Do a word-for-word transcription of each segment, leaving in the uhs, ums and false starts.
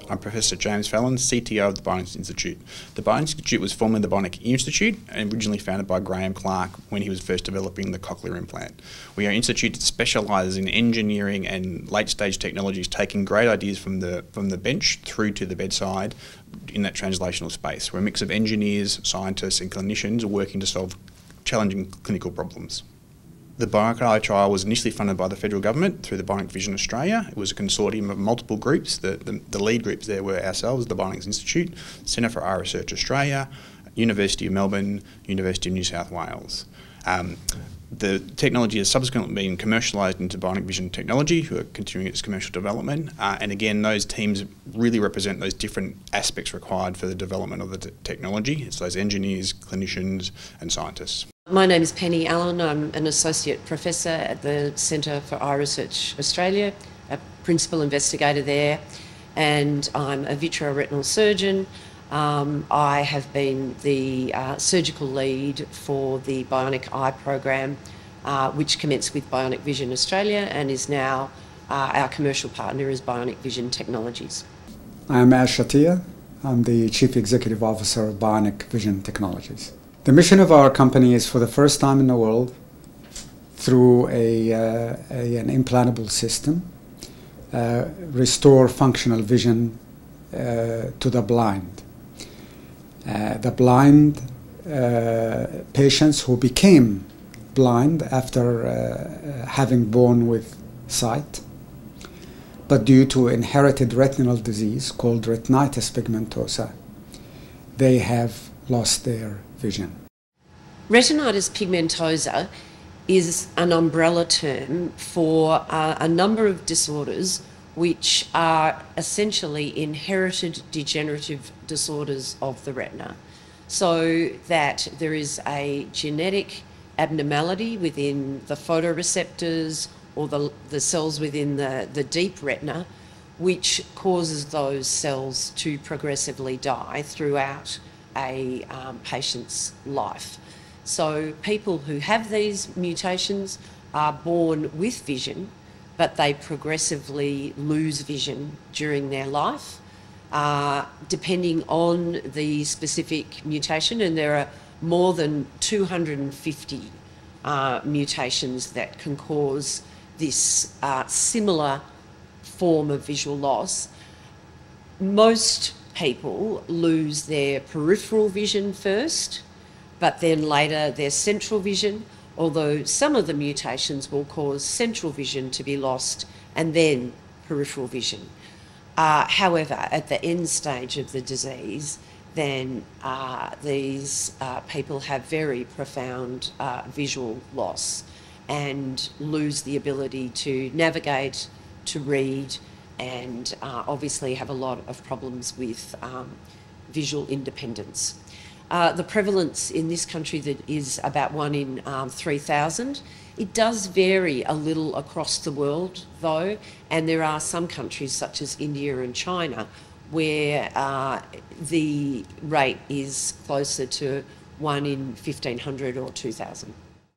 I'm Professor James Fallon, C T O of the Bionics Institute. The Bionics Institute was formerly the Bionic Institute and originally founded by Graham Clark when he was first developing the cochlear implant. We are an institute that specialises in engineering and late-stage technologies, taking great ideas from the, from the bench through to the bedside in that translational space. We're a mix of engineers, scientists and clinicians working to solve challenging clinical problems. The Bionic Eye trial was initially funded by the federal government through the Bionic Vision Australia. It was a consortium of multiple groups. The, the, the lead groups there were ourselves, the Bionics Institute, Centre for Eye Research Australia, University of Melbourne, University of New South Wales. Um, the technology has subsequently been commercialised into Bionic Vision Technology, who are continuing its commercial development. Uh, and again, those teams really represent those different aspects required for the development of the t technology. It's those engineers, clinicians and scientists. My name is Penny Allen. I'm an Associate Professor at the Centre for Eye Research Australia, a Principal Investigator there, and I'm a Vitreoretinal Surgeon. Um, I have been the uh, surgical lead for the Bionic Eye program, uh, which commenced with Bionic Vision Australia and is now uh, our commercial partner is Bionic Vision Technologies. I'm Ash Attia. I'm the Chief Executive Officer of Bionic Vision Technologies. The mission of our company is, for the first time in the world, through a, uh, a, an implantable system, uh, restore functional vision uh, to the blind. Uh, the blind uh, patients who became blind after uh, having born with sight, but due to inherited retinal disease called Retinitis pigmentosa, they have lost their vision. Retinitis pigmentosa is an umbrella term for uh, a number of disorders which are essentially inherited degenerative disorders of the retina. So that there is a genetic abnormality within the photoreceptors or the, the cells within the, the deep retina, which causes those cells to progressively die throughout a um, patient's life. So people who have these mutations are born with vision, but they progressively lose vision during their life, uh, depending on the specific mutation, and there are more than two hundred fifty uh, mutations that can cause this uh, similar form of visual loss. Most people lose their peripheral vision first, but then later their central vision, although some of the mutations will cause central vision to be lost and then peripheral vision. Uh, however, at the end stage of the disease, then uh, these uh, people have very profound uh, visual loss and lose the ability to navigate, to read, and uh, obviously have a lot of problems with um, visual independence. Uh, the prevalence in this country that is about one in um, three thousand. It does vary a little across the world though, and there are some countries such as India and China where uh, the rate is closer to one in fifteen hundred or two thousand.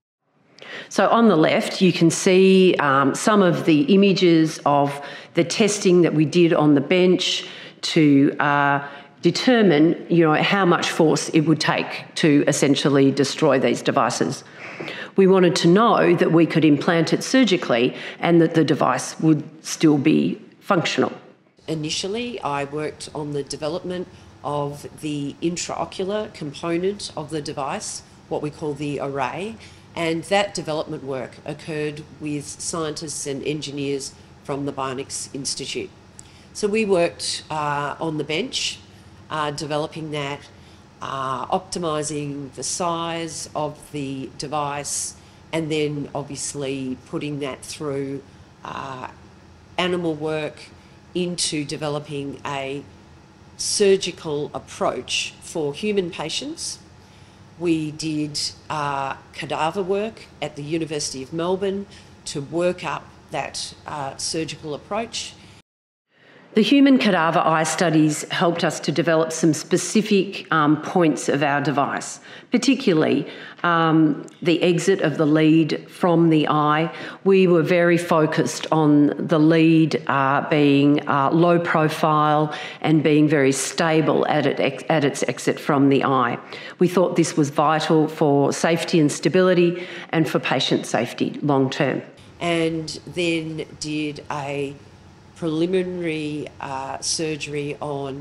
So on the left, you can see um, some of the images of the testing that we did on the bench to uh, determine, you know, how much force it would take to essentially destroy these devices. We wanted to know that we could implant it surgically and that the device would still be functional. Initially, I worked on the development of the intraocular component of the device, what we call the array, and that development work occurred with scientists and engineers from the Bionics Institute. So we worked uh, on the bench, uh, developing that, uh, optimising the size of the device, and then obviously putting that through uh, animal work into developing a surgical approach for human patients. We did uh, cadaver work at the University of Melbourne to work up that uh, surgical approach. The human cadaver eye studies helped us to develop some specific um, points of our device, particularly um, the exit of the lead from the eye. We were very focused on the lead uh, being uh, low profile and being very stable at, it ex at its exit from the eye. We thought this was vital for safety and stability and for patient safety long term. And then did a preliminary uh, surgery on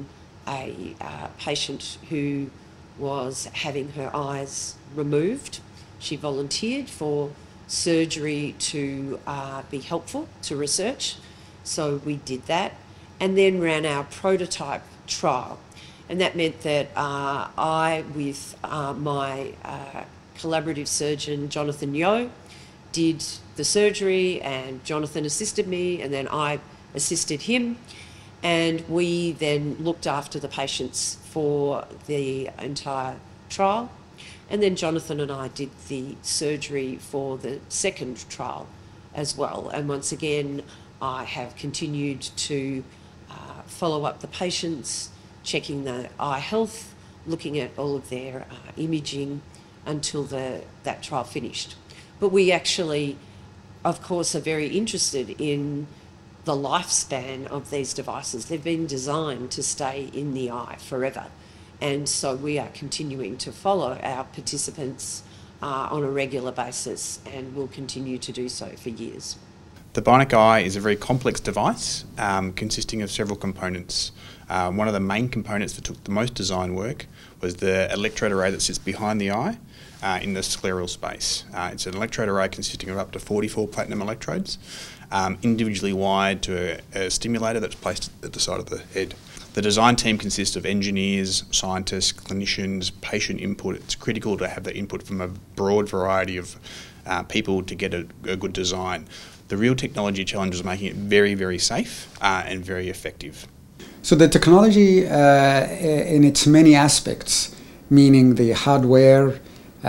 a uh, patient who was having her eyes removed. She volunteered for surgery to uh, be helpful to research, so we did that, and then ran our prototype trial. And that meant that uh, I, with uh, my uh, collaborative surgeon, Jonathan Yeo, did the surgery, and Jonathan assisted me, and then I assisted him, and we then looked after the patients for the entire trial. And then Jonathan and I did the surgery for the second trial as well. And once again, I have continued to uh, follow up the patients, checking the eye health, looking at all of their uh, imaging until the, that trial finished. But we actually, of course, are very interested in the lifespan of these devices. They've been designed to stay in the eye forever. And so we are continuing to follow our participants uh, on a regular basis, and will continue to do so for years. The Bionic eye is a very complex device um, consisting of several components. Uh, one of the main components that took the most design work was the electrode array that sits behind the eye uh, in the scleral space. Uh, it's an electrode array consisting of up to forty-four platinum electrodes, um, individually wired to a, a stimulator that's placed at the side of the head. The design team consists of engineers, scientists, clinicians, patient input. It's critical to have the input from a broad variety of uh, people to get a, a good design. The real technology challenge was making it very, very safe uh, and very effective. So the technology uh, in its many aspects, meaning the hardware,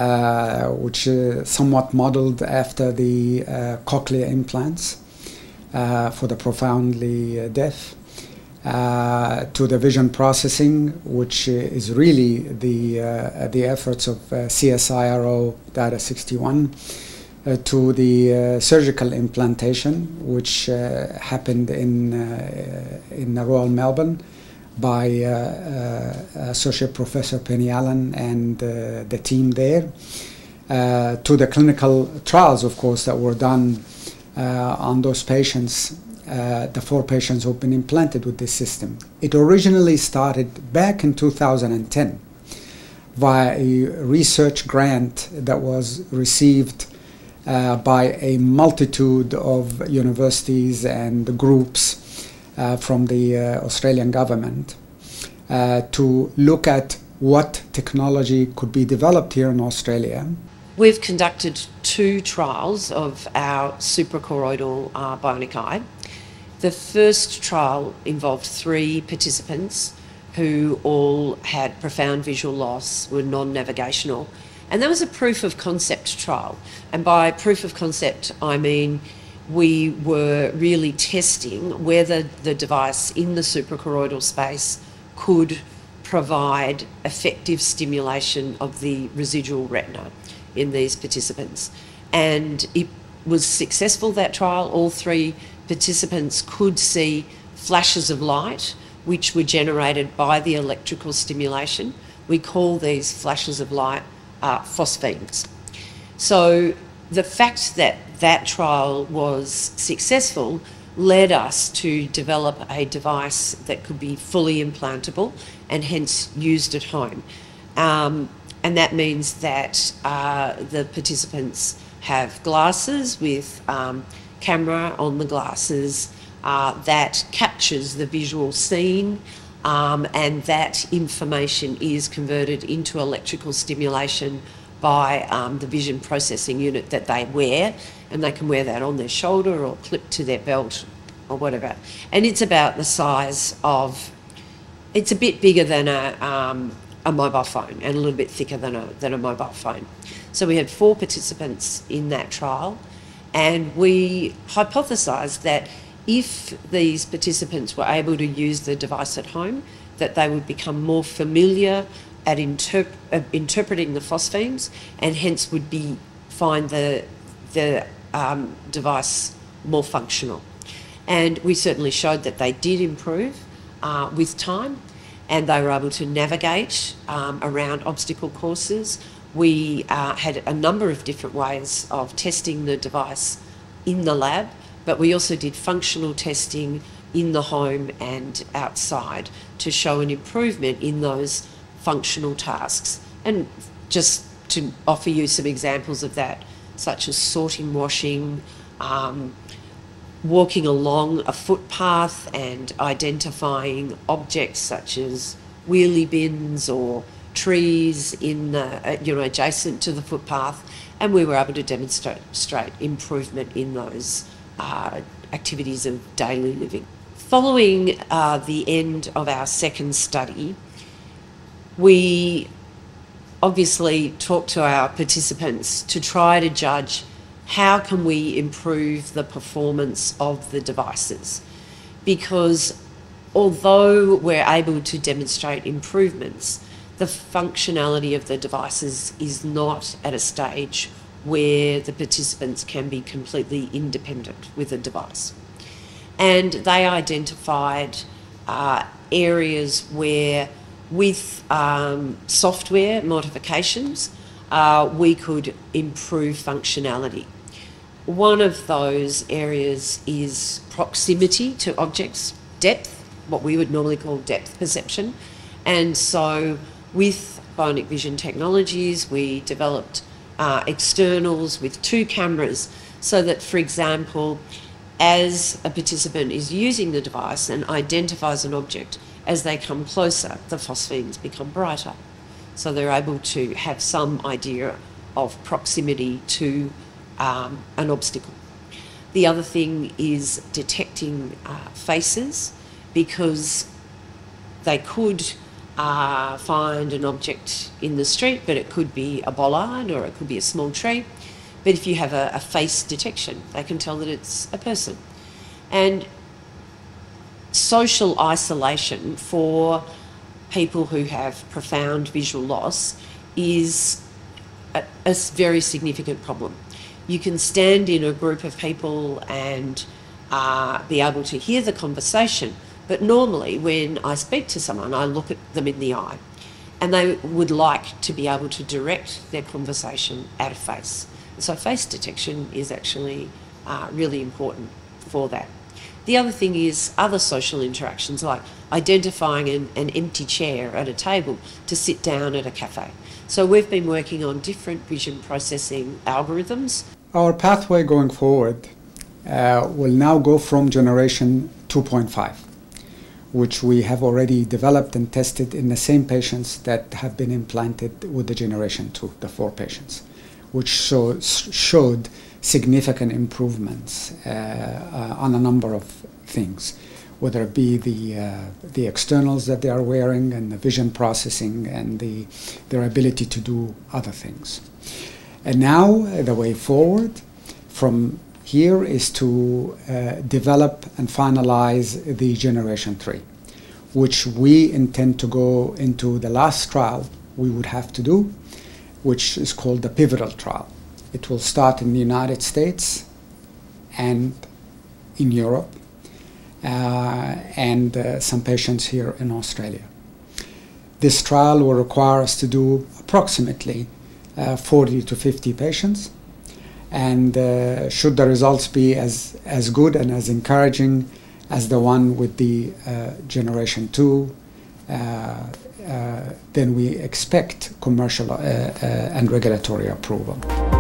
uh, which is somewhat modeled after the uh, cochlear implants uh, for the profoundly uh, deaf, uh, to the vision processing, which is really the, uh, the efforts of uh, CSIRO Data sixty-one, Uh, to the uh, surgical implantation, which uh, happened in uh, in the Royal Melbourne by uh, uh, Associate Professor Penelope and uh, the team there, uh, to the clinical trials, of course, that were done uh, on those patients, uh, the four patients who've been implanted with this system. It originally started back in two thousand ten via a research grant that was received Uh, by a multitude of universities and groups uh, from the uh, Australian government uh, to look at what technology could be developed here in Australia. We've conducted two trials of our suprachoroidal uh, bionic eye. The first trial involved three participants who all had profound visual loss, were non-navigational. And that was a proof of concept trial. And by proof of concept, I mean we were really testing whether the device in the suprachoroidal space could provide effective stimulation of the residual retina in these participants. And it was successful, that trial. All three participants could see flashes of light which were generated by the electrical stimulation. We call these flashes of light Uh, phosphenes. So the fact that that trial was successful led us to develop a device that could be fully implantable and hence used at home. Um, and that means that uh, the participants have glasses with um, camera on the glasses uh, that captures the visual scene. Um, and that information is converted into electrical stimulation by um, the vision processing unit that they wear, and they can wear that on their shoulder or clipped to their belt or whatever. And it's about the size of, it's a bit bigger than a, um, a mobile phone and a little bit thicker than a, than a mobile phone. So we had four participants in that trial, and we hypothesised that if these participants were able to use the device at home, that they would become more familiar at interp- uh, interpreting the phosphenes, and hence would be find the the um, device more functional. And we certainly showed that they did improve uh, with time, and they were able to navigate um, around obstacle courses. We uh, had a number of different ways of testing the device in the lab, but we also did functional testing in the home and outside to show an improvement in those functional tasks. And just to offer you some examples of that, such as sorting, washing, um, walking along a footpath and identifying objects such as wheelie bins or trees in the, you know, adjacent to the footpath, and we were able to demonstrate improvement in those uh, activities of daily living. Following uh, the end of our second study, we obviously talked to our participants to try to judge how can we improve the performance of the devices, because although we're able to demonstrate improvements, the functionality of the devices is not at a stage where the participants can be completely independent with a device. And they identified uh, areas where with um, software modifications, uh, we could improve functionality. One of those areas is proximity to objects, depth, what we would normally call depth perception. And so with Bionic Vision Technologies, we developed uh, externals with two cameras so that, for example, as a participant is using the device and identifies an object, as they come closer, the phosphenes become brighter. So they're able to have some idea of proximity to um, an obstacle. The other thing is detecting uh, faces, because they could uh, find an object in the street, but it could be a bollard or it could be a small tree. But if you have a, a face detection, they can tell that it's a person. And social isolation for people who have profound visual loss is a, a very significant problem. You can stand in a group of people and uh, be able to hear the conversation, but normally when I speak to someone, I look at them in the eye, and they would like to be able to direct their conversation at a face. So face detection is actually uh, really important for that. The other thing is other social interactions, like identifying an, an empty chair at a table to sit down at a cafe. So we've been working on different vision processing algorithms. Our pathway going forward uh, will now go from generation two point five, which we have already developed and tested in the same patients that have been implanted with the generation two, the four patients, which show, showed significant improvements uh, uh, on a number of things, whether it be the uh, the externals that they are wearing and the vision processing and the their ability to do other things. And now uh, the way forward from here is to uh, develop and finalize the generation three, which we intend to go into the last trial we would have to do, which is called the pivotal trial. It will start in the United States and in Europe, uh, and uh, some patients here in Australia. This trial will require us to do approximately uh, forty to fifty patients, and uh, should the results be as, as good and as encouraging as the one with the uh, generation two, uh, uh, then we expect commercial uh, uh, and regulatory approval.